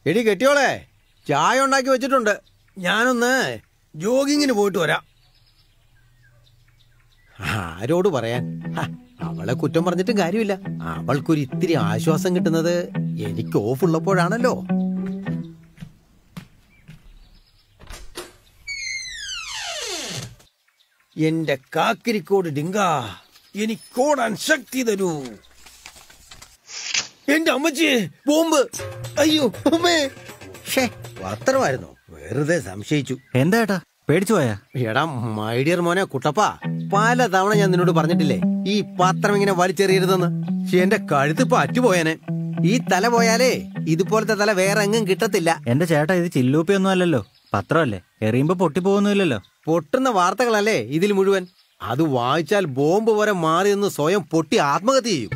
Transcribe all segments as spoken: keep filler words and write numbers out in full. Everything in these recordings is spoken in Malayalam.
എടി കെട്ടിയോളെ, ചായ ഉണ്ടാക്കി വെച്ചിട്ടുണ്ട്. ഞാനൊന്ന് ജോഗിങ്ങിന് പോയിട്ട് വരാം. ആരോട് പറയാൻ? അവളെ കുറ്റം പറഞ്ഞിട്ടും കാര്യമില്ല. അവൾക്കൊരു ഇത്തിരി ആശ്വാസം കിട്ടുന്നത് എനിക്ക് ഓഫ് ഉള്ളപ്പോഴാണല്ലോ. എന്റെ കാക്കിരിക്കോട് ഡിങ്കാ, എനിക്കോടാൻ ശക്തി തരൂ. എന്റെ അമ്മച്ചി, ബോംബ്! അയ്യോ അമ്മേ! പത്രമായിരുന്നോ? വെറുതെ സംശയിച്ചു. എന്താ ഏട്ടാ, പേടിച്ചു പോയാ? എടാ മൈ ഡിയർ മോനെ കുട്ടപ്പ, പല തവണ ഞാൻ നിന്നോട് പറഞ്ഞിട്ടില്ലേ ഈ പത്രം ഇങ്ങനെ വലിച്ചെറിയരുതെന്ന്. എന്റെ കഴുത്ത് പറ്റുപോയനെ. ഈ തല പോയാലേ ഇതുപോലത്തെ തല വേറെ എങ്ങും കിട്ടത്തില്ല. എന്റെ ചേട്ടാ, ഇത് ചില്ലൂപ്പിയൊന്നും അല്ലല്ലോ, പത്രമല്ലേ, എറിയുമ്പോ പൊട്ടിപ്പോകുന്നില്ലല്ലോ. പൊട്ടുന്ന വാർത്തകളല്ലേ ഇതിൽ മുഴുവൻ. അത് വായിച്ചാൽ ബോംബ് വരെ മാറി നിന്ന് സ്വയം പൊട്ടി ആത്മഹത്യ ചെയ്യും.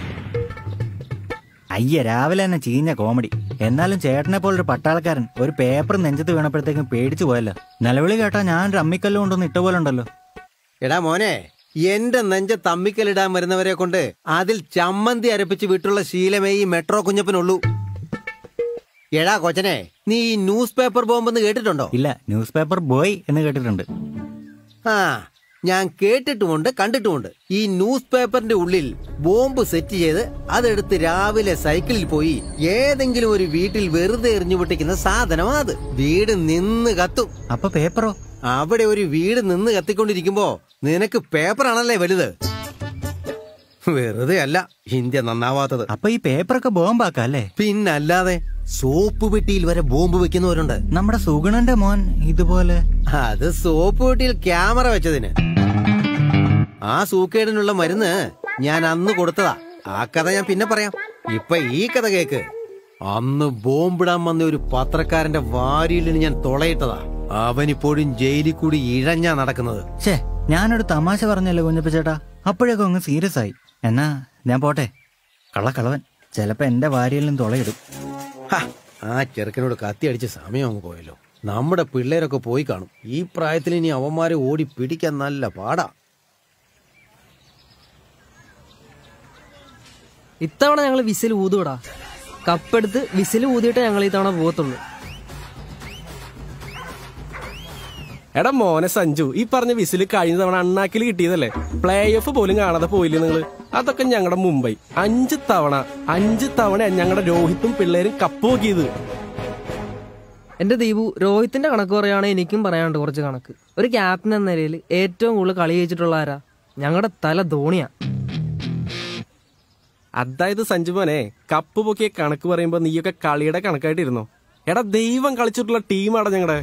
അയ്യ, രാവിലെ തന്നെ ചീഞ്ഞ കോമഡി. എന്നാലും ചേട്ടനെ പോലൊരു പട്ടാളക്കാരൻ ഒരു പേപ്പർ നെഞ്ചത്ത് വീണപ്പോഴത്തേക്കും പേടിച്ചു പോയല്ലോ. നിലവിളി കേട്ടാ ഞാൻ രമ്മിക്കല്ല് കൊണ്ടൊന്ന് ഇട്ട പോലെ ഉണ്ടല്ലോ. എടാ മോനെ, എന്റെ നെഞ്ച തമ്മിക്കല്ലിടാൻ വരുന്നവരെ കൊണ്ട് അതിൽ ചമ്മന്തി അരപ്പിച്ച് വിട്ടുള്ള ശീലമേ ഈ മെട്രോ കുഞ്ഞപ്പനുള്ളൂ. എടാ കൊച്ചനെ, നീ ഈ ന്യൂസ് പേപ്പർ ബോംബ് എന്ന് കേട്ടിട്ടുണ്ടോ? ഇല്ല, ന്യൂസ് പേപ്പർ ബോയ് എന്ന് കേട്ടിട്ടുണ്ട്. ആ, ഞാൻ കേട്ടിട്ടുമുണ്ട് കണ്ടിട്ടുമുണ്ട്. ഈ ന്യൂസ് പേപ്പറിന്റെ ഉള്ളിൽ ബോംബ് സെറ്റ് ചെയ്ത് അതെടുത്ത് രാവിലെ സൈക്കിളിൽ പോയി ഏതെങ്കിലും ഒരു വീട്ടിൽ വെറുതെ എറിഞ്ഞു പൊട്ടിക്കുന്ന സാധനമാ അത്. വീട് നിന്ന് കത്തും. അപ്പൊ പേപ്പറോ? അവിടെ ഒരു വീട് നിന്ന് കത്തിക്കൊണ്ടിരിക്കുമ്പോ നിനക്ക് പേപ്പറാണല്ലേ വലുത്. വെറുതെ അല്ല ഇന്ത്യ നന്നാവാത്തത്. അപ്പൊ ഈ പേപ്പറൊക്കെ ബോംബാക്കാം അല്ലേ? പിന്നല്ലാതെ. സോപ്പ് പെട്ടിയിൽ വരെ ബോംബ് വെക്കുന്നവരുണ്ട്. നമ്മുടെ സുഗുണന്റെ മോൻ ഇതുപോലെ. അത് സോപ്പ് പെട്ടിയിൽ ക്യാമറ വെച്ചതിന്. ആ സൂക്കേടിനുള്ള മരുന്ന് ഞാൻ അന്ന് കൊടുത്തതാ. ആ കഥ ഞാൻ പിന്നെ പറയാം. ഇപ്പൊ ഈ കഥ കേക്ക്. അന്ന് ബോംബിടാൻ വന്ന ഒരു പത്രക്കാരന്റെ വാരിയിലിന് ഞാൻ തുളയിട്ടതാ. അവനിപ്പോഴും ജയിലിൽ കൂടി ഇഴഞ്ഞാ നടക്കുന്നത്. ഛേ, ഞാനൊരു തമാശ പറഞ്ഞല്ലോ കുഞ്ഞപ്പ ചേട്ടാ, അപ്പോഴേക്കും അങ്ങ് സീരിയസ് ആയി. എന്നാ ഞാൻ പോട്ടെ. കള്ളക്കളവൻ ചിലപ്പോ എന്റെ വാരിയിലും തുളയിടും. ആ ചെറുക്കനോട് കത്തി അടിച്ച് സമയം അങ്ങ് പോയല്ലോ. നമ്മുടെ പിള്ളേരൊക്കെ പോയി കാണും. ഈ പ്രായത്തിൽ ഇനി അവന്മാരെ ഓടി പിടിക്കാൻ നല്ല പാടാ. ഇത്തവണ ഞങ്ങൾ വിസിൽ ഊതൂടാ. കപ്പെടുത്ത് വിസിൽ ഊതിയിട്ട് ഞങ്ങൾ ഈ തവണ പോകത്തുള്ളൂ. എടാ മോനെ സഞ്ജു, ഈ പറഞ്ഞ വിസിൽ കഴിഞ്ഞ തവണ അണ്ണാക്കിൽ കിട്ടിയതല്ലേ? പ്ലേ ഓഫ് പോലും കാണാതെ പോയില്ലേ നിങ്ങള്? അതൊക്കെ ഞങ്ങളുടെ മുംബൈ. അഞ്ച് തവണ അഞ്ച് തവണ ഞങ്ങളുടെ രോഹിത്തും പിള്ളേരും കപ്പ് നോക്കിയത്. എന്റെ ദീപു, രോഹിത്തിന്റെ കണക്ക് പറയുകയാണെങ്കിൽ എനിക്കും പറയാനുണ്ട് കുറച്ച് കണക്ക്. ഒരു ക്യാപ്റ്റൻ എന്ന നിലയിൽ ഏറ്റവും കൂടുതൽ കളി ജയിച്ചിട്ടുള്ള ആരാ? ഞങ്ങളുടെ തല ധോണിയാ. അതായത് സഞ്ജു മോനെ, കപ്പ് പൊക്കിയ കണക്ക് പറയുമ്പോ നീയൊക്കെ കളിയുടെ കണക്കായിട്ടിരുന്നോ? എടാ ദൈവം കളിച്ചിട്ടുള്ള ടീമാടാ ഞങ്ങളുടെ.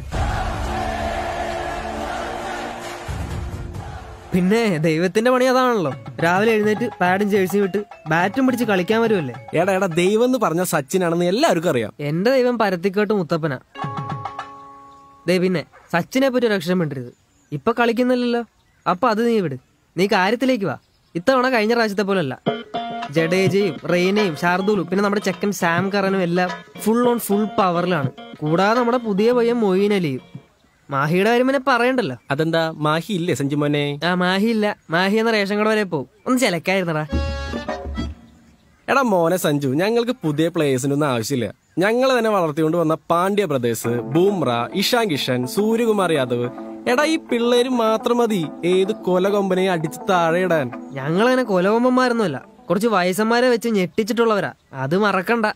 പിന്നെ ദൈവത്തിന്റെ പണി അതാണല്ലോ. രാവിലെ എഴുന്നേറ്റ് പാഡും ജേഴ്സിയും വിട്ട് ബാറ്റും പിടിച്ച് കളിക്കാൻ വരുമല്ലേ. എടാ എടാ ദൈവം എന്ന് പറഞ്ഞ സച്ചിനാണെന്ന് എല്ലാവർക്കും അറിയാം. എന്റെ ദൈവം പരത്തിക്കേട്ട് മുത്തപ്പനാ. ദേ പിന്നെ സച്ചിനെ പറ്റി ഒരു അക്ഷരം മിണ്ടരുത്. ഇപ്പൊ കളിക്കുന്നില്ലല്ലോ, അപ്പൊ അത് നീ വിട്. നീ കാര്യത്തിലേക്ക് വാ. ഇത്തവണ കഴിഞ്ഞ പ്രാവശ്യത്തെ പോലെ അല്ല. ജഡേജയും റെയ്നയും ഷാർദൂലും പിന്നെ നമ്മുടെ ചെക്കൻ സാം കറനും എല്ലാം ഫുൾ ഓൺ ഫുൾ പവറിലാണ്. കൂടാതെ നമ്മുടെ പുതിയ പയ്യൻ മൊയ്ൻ അലിയും. മാഹിയുടെ കാര്യം പിന്നെ പറയണ്ടല്ലോ. അതെന്താ മാഹി ഇല്ലേ സഞ്ജു മോനെ? ആ മാഹി ഇല്ല. മാഹി എന്ന റേഷൻ കട വരെ പോവും. ഒന്ന് ചിലക്കായിരുന്നടാ. എടാ മോനെ സഞ്ജു, ഞങ്ങൾക്ക് പുതിയ പ്ലേയേഴ്സിനൊന്നും ആവശ്യമില്ല. ഞങ്ങൾ തന്നെ വളർത്തിക്കൊണ്ട് വന്ന പാണ്ഡ്യ ബ്രദേഴ്സ്, ബൂംറ, ഇഷാൻ കിഷൻ, സൂര്യകുമാർ യാദവ്, എടാ ഈ പിള്ളേര് മാത്രം മതി ഏത് കൊല കൊമ്പനെ അടിച്ച് താഴെ ഇടാൻ. ഞങ്ങളങ്ങനെ കൊലകൊമ്പന്മാരൊന്നുമല്ല, കുറച്ച് വയസ്സന്മാരെ വെച്ച് ഞെട്ടിച്ചിട്ടുള്ളവരാ. അത് മറക്കണ്ട.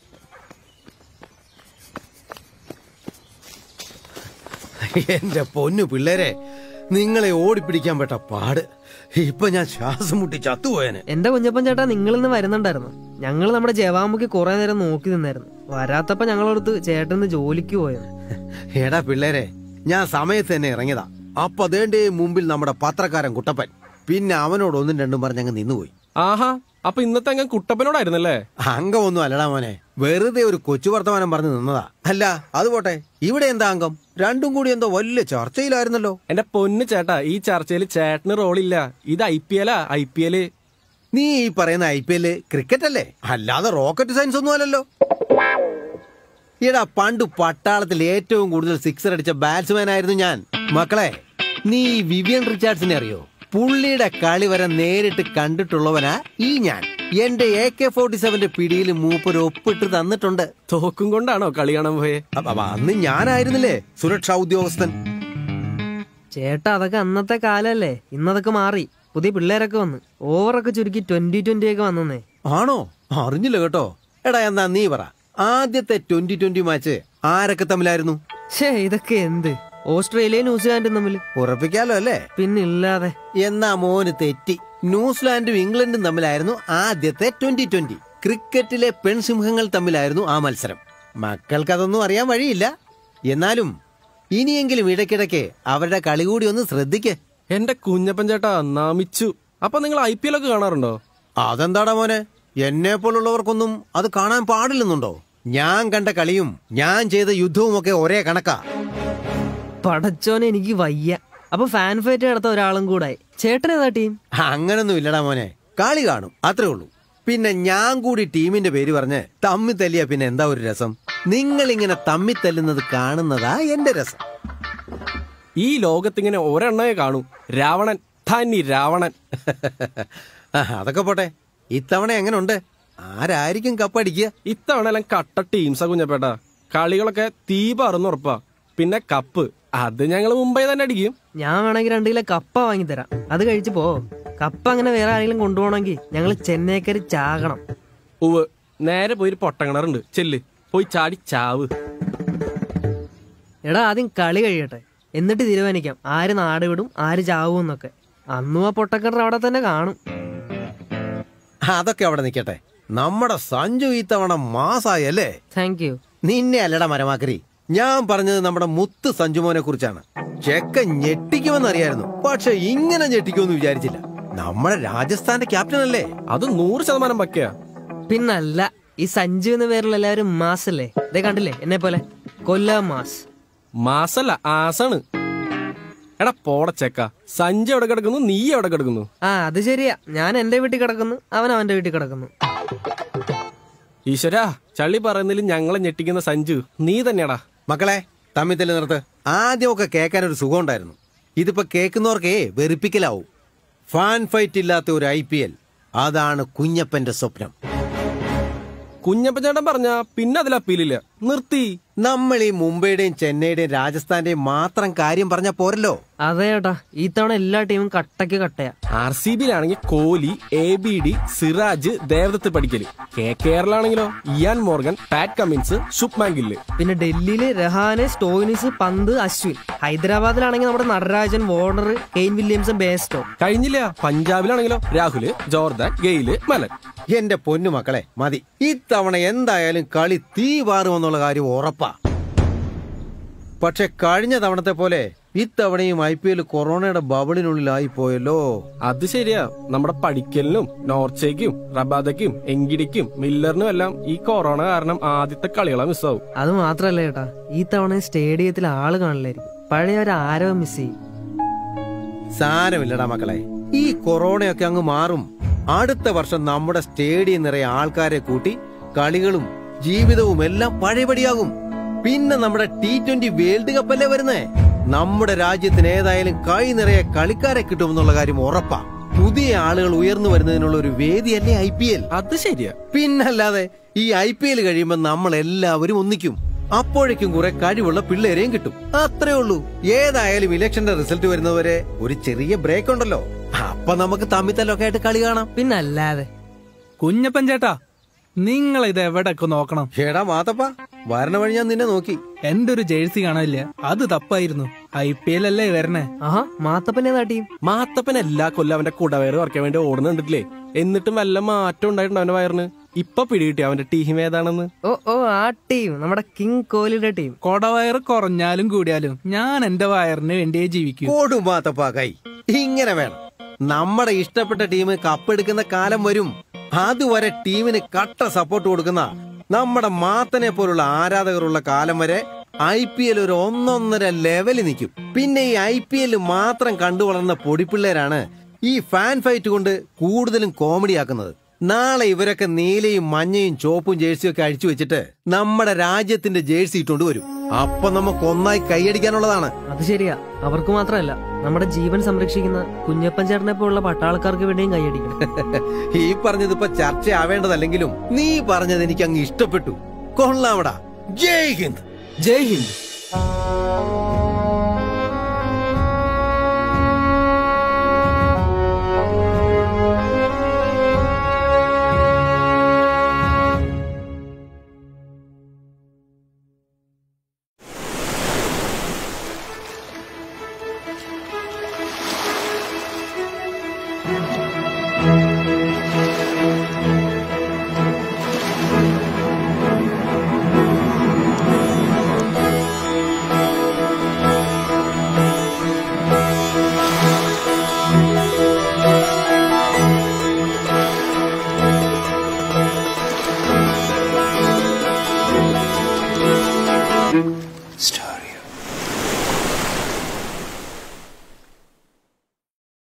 എന്റെ പൊന്നു പിള്ളേരെ, നിങ്ങളെ ഓടിപ്പിടിക്കാൻ പറ്റ പാട്. ഇപ്പൊ ഞാൻ ശ്വാസം മുട്ടി ചത്തുപോയനെ. എന്റെ കുഞ്ഞപ്പൻ ചേട്ടാ, നിങ്ങളിന്ന് വരുന്നുണ്ടായിരുന്നു. ഞങ്ങൾ നമ്മുടെ ജവാമുക്ക് കുറെ നേരം നോക്കി നിന്നായിരുന്നു. വരാത്തപ്പോ ഞങ്ങളടുത്ത് ചേട്ടന് ജോലിക്ക് പോയത്. എടാ പിള്ളേരെ, ഞാൻ സമയത്ത് തന്നെ ഇറങ്ങിയതാ. അപ്പൊ അതേന്റെ മുമ്പിൽ നമ്മുടെ പത്രക്കാരൻ കുട്ടപ്പൻ. പിന്നെ അവനോട് ഒന്നും രണ്ടും പറഞ്ഞങ്ങ് നിന്നുപോയി. ആഹാ, അപ്പൊ ഇന്നത്തെ അംഗം കുട്ടപ്പനോടായിരുന്നല്ലേ? അംഗമൊന്നും അല്ലടാ മോനെ, വെറുതെ ഒരു കൊച്ചു വർത്തമാനം പറഞ്ഞു നിന്നതാ. അല്ല അത് പോട്ടെ, ഇവിടെ എന്താ അംഗം? രണ്ടും കൂടി എന്തോ വലിയ ചർച്ചയിലായിരുന്നല്ലോ. എന്റെ പൊന്ന് ചേട്ടാ, ഈ ചർച്ചയിൽ ചേട്ടന് റോളില്ല. ഇത് ഐ പി എല്ലാ ഐ പി എല്. നീ ഈ പറയുന്ന ഐ പി എല് ക്രിക്കറ്റ് അല്ലേ, അല്ലാതെ റോക്കറ്റ് സയൻസ് ഒന്നും അല്ലല്ലോ. എടാ പണ്ട് പട്ടാളത്തിൽ ഏറ്റവും കൂടുതൽ സിക്സർ അടിച്ച ബാറ്റ്സ്മാൻ ആയിരുന്നു ഞാൻ. മക്കളെ, നീ വിവിയൻ റിച്ചാർഡ്സിനെ അറിയോ? പുള്ളിയുടെ കളി വരെ നേരിട്ട് കണ്ടിട്ടുള്ളവനാ ഈ ഞാൻ. എന്റെ എ കെ ഫോർട്ടി സെവന്റെ പിടിയിൽ മൂപ്പര് ഒപ്പിട്ട് തന്നിട്ടുണ്ട്. തോക്കും കൊണ്ടാണോ കളി കാണാൻ പോയെ? അപ്പ- അപ്പ അന്ന് ഞാനായിരുന്നില്ലേ സുരക്ഷാ ഉദ്യോഗസ്ഥൻ. ചേട്ടാ അതൊക്കെ അന്നത്തെ കാലല്ലേ, ഇന്നതൊക്കെ മാറി. പുതിയ പിള്ളേരൊക്കെ വന്ന് ഓവറൊക്കെ ചുരുക്കി ട്വന്റി ട്വന്റി ഒക്കെ വന്നേ. ആണോ? അറിഞ്ഞില്ല കേട്ടോ. എടാ എന്നാ നീ പറ, ആദ്യത്തെ ട്വന്റി ട്വന്റി മാച്ച് ആരൊക്കെ തമ്മിലായിരുന്നു? ഷേ ഇതൊക്കെ എന്ത്, ഓസ്ട്രേലിയയും ന്യൂസിലാൻഡും തമ്മിൽ. ഉറപ്പിക്കാലോ അല്ലേ? പിന്നില്ലാതെ. എന്നാ മോന് തെറ്റി. ന്യൂസിലാൻഡും ഇംഗ്ലണ്ടും തമ്മിലായിരുന്നു ആദ്യത്തെ ട്വന്റി ട്വന്റി. ക്രിക്കറ്റിലെ പെൺസിംഹങ്ങൾ തമ്മിലായിരുന്നു ആ മത്സരം. മക്കൾക്കതൊന്നും അറിയാൻ വഴിയില്ല. എന്നാലും ഇനിയെങ്കിലും ഇടയ്ക്കിടയ്ക്ക് അവരുടെ കളി കൂടി ഒന്ന് ശ്രദ്ധിക്ക്. എന്റെ കുഞ്ഞപ്പൻ ചേട്ടാ നമിച്ചു. അപ്പൊ നിങ്ങൾ ഐ പി എൽ ഒക്കെ കാണാറുണ്ടോ? അതെന്താടാ മോനെ, എന്നെ പോലുള്ളവർക്കൊന്നും അത് കാണാൻ പാടില്ലെന്നുണ്ടോ? ഞാൻ കണ്ട കളിയും ഞാൻ ചെയ്ത യുദ്ധവും ഒക്കെ ഒരേ കണക്കാ. പടച്ചോനെ എനിക്ക് വയ്യ. അപ്പൊ ഫാൻ ഫൈറ്റ് നടത്ത ഒരാളും കൂടായി. ചേട്ടൻ ഏതാ ടീം? അങ്ങനൊന്നും ഇല്ലടാ മോനെ, കളി കാണും അത്രേ ഉള്ളൂ. പിന്നെ ഞാൻ കൂടി ടീമിന്റെ പേര് പറഞ്ഞ് തമ്മി തല്ലിയ പിന്നെ എന്താ ഒരു രസം? നിങ്ങൾ ഇങ്ങനെ തമ്മി തല്ലുന്നത് കാണുന്നതാ എന്റെ രസം. ഈ ലോകത്തിങ്ങനെ ഒരെണ്ണയെ കാണൂ, രാവണൻ. തനി രാവണൻ. ആ, അതൊക്കെ പോട്ടെ. ഇത്തവണ എങ്ങനെ ഉണ്ട്? ആരായിരിക്കും കപ്പടിക്കുക? ഇത്തവണ എല്ലാം കട്ട ടീംസാ കുഞ്ഞപ്പേട്ടാ. കളികളൊക്കെ തീ പറന്ന് ഉറപ്പാ. പിന്നെ കപ്പ് അത് ഞങ്ങൾ മുംബൈ തന്നെ അടിക്കും. ഞാൻ വേണമെങ്കിൽ രണ്ടു കിലോ കപ്പ വാങ്ങിത്തരാം, അത് കഴിച്ചു പോ. കപ്പ അങ്ങനെ വേറെ ആരെങ്കിലും കൊണ്ടുപോകണമെങ്കിൽ ഞങ്ങൾ ചെന്നൈക്കര് ചാകണം. ഉവ് നേരെ പോയി ഒരു പൊട്ടക്കിണറുണ്ട്, ചെല്ല് പോയി ചാടി ചാവ്. എടാ ആദ്യം കളി കഴിയട്ടെ, എന്നിട്ട് തീരുമാനിക്കാം ആര് നാട് വിടും ആര് ചാവും എന്നൊക്കെ. അന്നും ആ പൊട്ടക്കിണർ അവിടെ തന്നെ കാണും. അതൊക്കെ അവിടെ നിൽക്കട്ടെ. നമ്മുടെ സഞ്ജു ഇത്തവണ മാസായി അല്ലേ? Thank you. നിന്നെ അല്ലടാ മരമാക്കരി, ഞാൻ പറഞ്ഞത് നമ്മുടെ മുത്ത് സഞ്ജുമോനെ കുറിച്ചാണ്. ചെക്ക ഞെട്ടിക്കുമെന്നറിയായിരുന്നു, പക്ഷെ ഇങ്ങനെ ഞെട്ടിക്കുമെന്ന് വിചാരിച്ചില്ല. നമ്മുടെ രാജസ്ഥാന്റെ ക്യാപ്റ്റൻ അല്ലേ? അത് നൂറ് ശതമാനം പക്കയാ. പിന്നല്ല, ഈ സഞ്ജു എന്ന പേരിലുള്ള എല്ലാവരും മാസ് അല്ലേ? ഇതേ കണ്ടില്ലേ എന്നെ പോലെ കൊല്ല മാസ്. മാസല്ല ആസാണ്. എടാ പോട ചെക്ക, സഞ്ജയ് എവിടെ കിടക്കുന്നു, നീ എവിടെ കിടക്കുന്നു? ആ അത് ശരിയാ, ഞാൻ എന്റെ വീട്ടിൽ കിടക്കുന്നു, അവൻ അവന്റെ വീട്ടിൽ കിടക്കുന്നു. ഈശ്വരാ, ചള്ളി പറയുന്നതിൽ ഞങ്ങളെ ഞെട്ടിക്കുന്ന സഞ്ജു നീ തന്നെയാടാ. മക്കളെ തമ്മിത്തല്ല് നിർത്ത്. ആദ്യമൊക്കെ കേൾക്കാൻ ഒരു സുഖം ഉണ്ടായിരുന്നു. ഇതിപ്പോ കേൾക്കുന്നവർക്കേ വെറുപ്പിക്കലാവും. ഫാൻ ഫൈറ്റ് ഇല്ലാത്ത ഒരു ഐ പി എൽ, അതാണ് കുഞ്ഞപ്പന്റെ സ്വപ്നം. കുഞ്ഞപ്പൻ ചേട്ടൻ പറഞ്ഞ പിന്നെ അതിൽ അപ്പീലില്ല, നിർത്തി. നമ്മൾ ഈ മുംബൈയുടെയും ചെന്നൈയുടെയും രാജസ്ഥാന്റെയും മാത്രം കാര്യം പറഞ്ഞാ പോരല്ലോ. അതെ ഏട്ടാ, ഈ തവണ എല്ലാ ടീമും കട്ടയ്ക്ക് കട്ടയാ. ആർ സി ബിയിലാണെങ്കിൽ Kohli, A B D, Siraj, Devdutt Padikkal. K കേരളാണെങ്കിലോ Eoin Morgan, Pat Cummins, Shubman Gill. പിന്നെ ഡൽഹിയില് രഹാനെ, സ്റ്റോയിനിസ്, പന്ത്, അശ്വിൻ. ഹൈദരാബാദിലാണെങ്കിൽ നമ്മുടെ Natarajan, Warner, Kane Williamson, Bairstow. കഴിഞ്ഞില്ല, പഞ്ചാബിലാണെങ്കിലോ രാഹുല്, ജോർദാൻ, ഗെയില്, മലൻ. എന്റെ പൊന്നു മക്കളെ മതി. ഇത്തവണ എന്തായാലും കളി തീ പാറുമെന്നുള്ള കാര്യം ഉറപ്പാ. പക്ഷെ കഴിഞ്ഞ തവണത്തെ പോലെ ഇത്തവണയും ഐ പി എൽ കൊറോണയുടെ ബബിളിനുള്ളിലായി പോയല്ലോ. അത് ശരിയാ, നമ്മുടെ പഠിക്കലിനും നോർച്ചയ്ക്കും റബാദയ്ക്കും എങ്കിടിക്കും മില്ലറിനും എല്ലാം ഈ കൊറോണ കാരണം ആദ്യത്തെ കളികളെ മിസ്സാവും. അത് മാത്രല്ല ഏട്ടാ, ഈ തവണ സ്റ്റേഡിയത്തിൽ ആള് കാണില്ലായിരിക്കും. പഴയ ഒരു ആരവം മിസ് ചെയ്യും. സാരമില്ലടാ മക്കളെ, ഈ കൊറോണയൊക്കെ അങ്ങ് മാറും. അടുത്ത വർഷം നമ്മുടെ സ്റ്റേഡിയം നിറയെ ആൾക്കാരെ കൂട്ടി കളികളും ജീവിതവും എല്ലാം പഴയപടിയാകും. പിന്നെ നമ്മുടെ ടി ട്വന്റി വേൾഡ് കപ്പ് അല്ലേ വരുന്നേ. നമ്മുടെ രാജ്യത്തിന് ഏതായാലും കൈ നിറയെ കളിക്കാരെ കിട്ടുമെന്നുള്ള കാര്യം ഉറപ്പാ. പുതിയ ആളുകൾ ഉയർന്നു വരുന്നതിനുള്ള ഒരു വേദിയല്ലേ ഐ പി എൽ. അത് ശരിയാ. പിന്നല്ലാതെ ഈ ഐ പി എൽ കഴിയുമ്പോൾ നമ്മൾ എല്ലാവരും ഒന്നിക്കും. അപ്പോഴേക്കും കുറെ കഴിവുള്ള പിള്ളേരെയും കിട്ടും. അത്രേ ഉള്ളൂ. ഏതായാലും ഇലക്ഷന്റെ റിസൾട്ട് വരുന്നവരെ ഒരു ചെറിയ ബ്രേക്ക് ഉണ്ടല്ലോ, അപ്പൊ നമുക്ക് തമ്മിത്തല്ലൊക്കെ ആയിട്ട് കളി കാണാം. പിന്നല്ലാതെ. കുഞ്ഞപ്പൻ ചേട്ടാ, നിങ്ങൾ ഇത് എവിടെയൊക്കെ നോക്കണം. ഷേടാ മാത്തപ്പ, വരണ വഴി ഞാൻ നിന്നെ നോക്കി. എന്റെ ഒരു ജേഴ്സി കാണാനില്ല, അത് തപ്പായിരുന്നു. ഐ പി എൽ അല്ലേ വരണേ. ആഹാ, മാത്തപ്പൻ ഏതാ ടീം? മാത്തപ്പൻ എല്ലാ കൊല്ലം അവന്റെ കുടവയറ് വറക്കാൻ വേണ്ടി ഓടുന്നുണ്ടില്ലേ. എന്നിട്ടും വല്ല മാറ്റം ഉണ്ടായിട്ടുണ്ട് അവന്റെ വയറിന്. ഇപ്പൊ പിടികിട്ടി അവന്റെ ടീം ഏതാണെന്ന്. ഓ ഓ ആ ടീം, നമ്മുടെ കിങ് കോഹ്ലിയുടെ ടീം. കൊടവയറ് കുറഞ്ഞാലും കൂടിയാലും ഞാൻ എന്റെ വയറിന് വേണ്ടിയേ ജീവിക്കൂ. ഓടും മാത്തപ്പ കൈ. ഇങ്ങനെ വേണം. നമ്മുടെ ഇഷ്ടപ്പെട്ട ടീം കപ്പെടുക്കുന്ന കാലം വരും. അതുവരെ ടീമിന് കട്ട സപ്പോർട്ട് കൊടുക്കുന്ന നമ്മുടെ മാത്തനെ പോലുള്ള ആരാധകരുള്ള കാലം വരെ ഐ പി എൽ ഒരു ഒന്നൊന്നര ലെവലിൽ നിൽക്കും. പിന്നെ ഈ ഐ പി എൽ മാത്രം കണ്ടു വളർന്ന പൊടിപ്പിള്ളേരാണ് ഈ ഫാൻ ഫൈറ്റ് കൊണ്ട് കൂടുതലും കോമഡി ആക്കുന്നത്. നാളെ ഇവരൊക്കെ നീലയും മഞ്ഞയും ചോപ്പും ജേഴ്സിയും ഒക്കെ അഴിച്ചു വെച്ചിട്ട് നമ്മുടെ രാജ്യത്തിന്റെ ജേഴ്സി ഇട്ടുകൊണ്ട് വരും. അപ്പൊ നമുക്ക് ഒന്നായി കൈയടിക്കാനുള്ളതാണ്. അത് ശരിയാ, അവർക്ക് മാത്രമല്ല നമ്മുടെ ജീവൻ സംരക്ഷിക്കുന്ന കുഞ്ഞപ്പൻ ചേട്ടനെ പോലുള്ള പട്ടാളക്കാർക്ക് വേണ്ടിയും കൈയടിക്കണം. ഈ പറഞ്ഞതിപ്പോ ചർച്ചയാവേണ്ടതല്ലെങ്കിലും നീ പറഞ്ഞത് എനിക്ക് അങ്ങ് ഇഷ്ടപ്പെട്ടു. കൊള്ളാമടാ. ജയ് ഹിന്ദ്. ജയ് ഹിന്ദ്.